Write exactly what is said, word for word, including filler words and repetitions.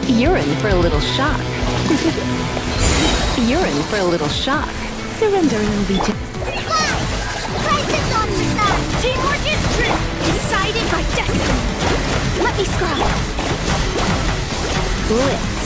You're in for a little shock. You're in for a little shock. Surrender and it'll be just... Crisis on the side! Teamwork is true! Decided by destiny! Let me scroll! Blitz.